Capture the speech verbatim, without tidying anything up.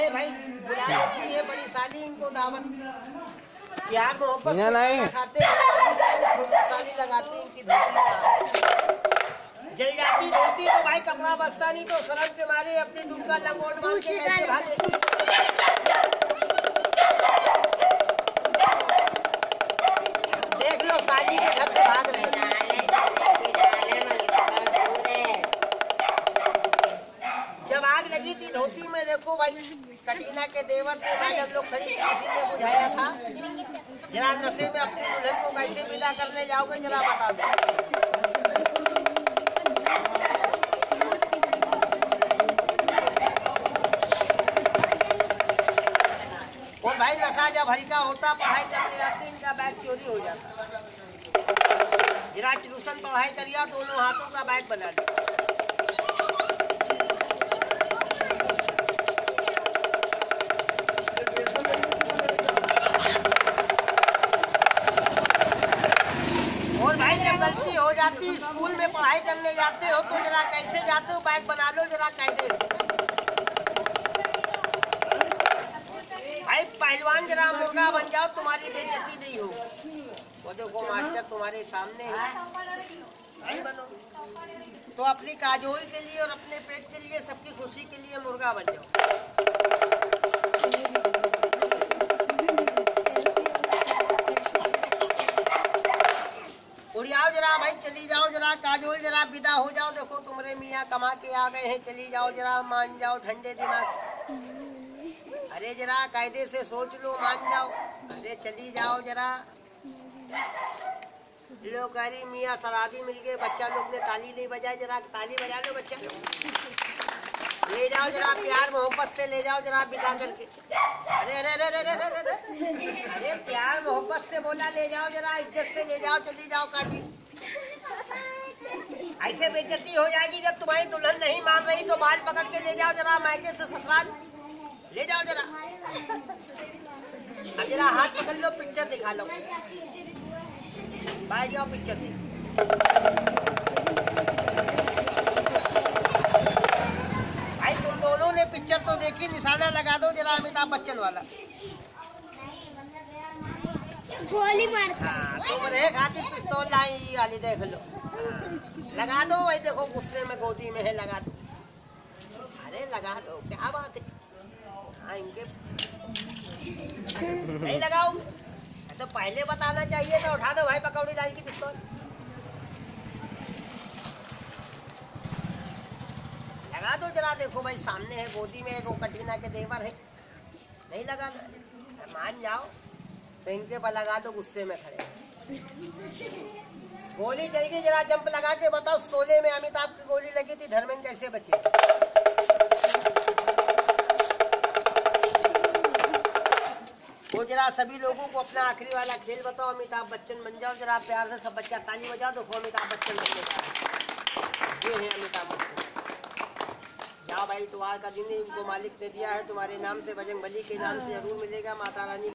है भाई, बुलाया की है बड़ी साली, इनको दावत प्यार मोहब्बत से खाते छोटी साली लगाते इनकी धोती जल जाती धोती तो भाई कपड़ा बचता नहीं, तो शर्म के मारे अपनी दुकान लंगोट मार के कैसे भागे। देख लो साली के घर से भाग रहे हैं। जब आग लगी थी धोती में, देखो भाई कटरीना के देवर थे भाई, हम लोग खड़ी किसी ने बुझाया था। जरा नशे में अपनी दुल्हन को कैसे विदा करने जाओगे जरा बता दो। और भाई नशा जब हल्का होता, पढ़ाई करने जाते इनका बैग चोरी हो जाता। जरा ट्यूशन पढ़ाई करिया, दोनों हाथों का बैग बना लिया। गलती हो जाती, स्कूल में पढ़ाई करने जाते हो तो जरा कैसे जाते हो, बैग बना लो जरा कायदे से। भाई पहलवान जरा मुर्गा बन जाओ, तुम्हारी बेइज्जती नहीं हो। वो देखो मास्टर तुम्हारे सामने है, नहीं बनो तो अपनी काजोल के लिए और अपने पेट के लिए, सबकी खुशी के लिए मुर्गा बन जाओ। उड़ियाओ जरा भाई, चली जाओ जरा काजोल, जरा विदा हो जाओ। देखो तुम्हारे मियाँ कमा के आ गए हैं, चली जाओ जरा, मान जाओ ठंडे दिमाग से। अरे जरा कायदे से सोच लो, मान जाओ। अरे चली जाओ जरा। लो करी मियाँ शराबी मिल गए, बच्चा लोग ने ताली नहीं बजाई, जरा ताली बजा लो बच्चा। ले जाओ जरा, प्यार मोहब्बत से ले जाओ जरा विदा करके। अरे अरे अरे अरे अरे अरे प्यार मोहब्बत से बोला, ले जाओ जरा, इज्जत से ले जाओ, चली जाओ काटी। ऐसे बेइज्जती हो जाएगी, जब तुम्हारी दुल्हन नहीं मान रही तो बाल पकड़ के ले जाओ जरा, मायके से ससुराल ले जाओ जरा। अब जरा हाथ पकड़ लो, पिक्चर दिखा लो, भाई जाओ पिक्चर देख। भाई तुम दोनों ने पिक्चर तो देखी, निशाना लगा दो जरा अमिताभ बच्चन वाला। गोली मार। हाँ तुम रे खाती पिस्तौल लाई वाली देख लो, लगा दो। भाई देखो गुस्से में गोदी में है, लगा दो। अरे लगा दो, क्या बात है। हाँ इनके नहीं लगाओ तो पहले बताना चाहिए था। उठा दो भाई पकौड़ी लाई की पिस्तौल, लगा दो जरा। देखो भाई सामने है, गोदी में एक कटरीना के देवर है, नहीं लगा मान जाओ तो इनके पर लगा दो, गुस्से में खड़े। गोली चल गई, जरा जंप लगा के बताओ, शोले में अमिताभ की गोली लगी थी, धर्मेंद्र कैसे बचे। वो जरा सभी लोगों को अपना आखिरी वाला खेल बताओ, अमिताभ बच्चन बन जाओ जरा, प्यार से सब बच्चा ताली बजाओ। देखो अमिताभ बच्चन बनने का ये है अमिताभ बच्चन। जाओ भाई, इतवार का दिन इनको मालिक ने दिया है तुम्हारे नाम से, बजरंग बली के नाम से जरूर मिलेगा। माता रानी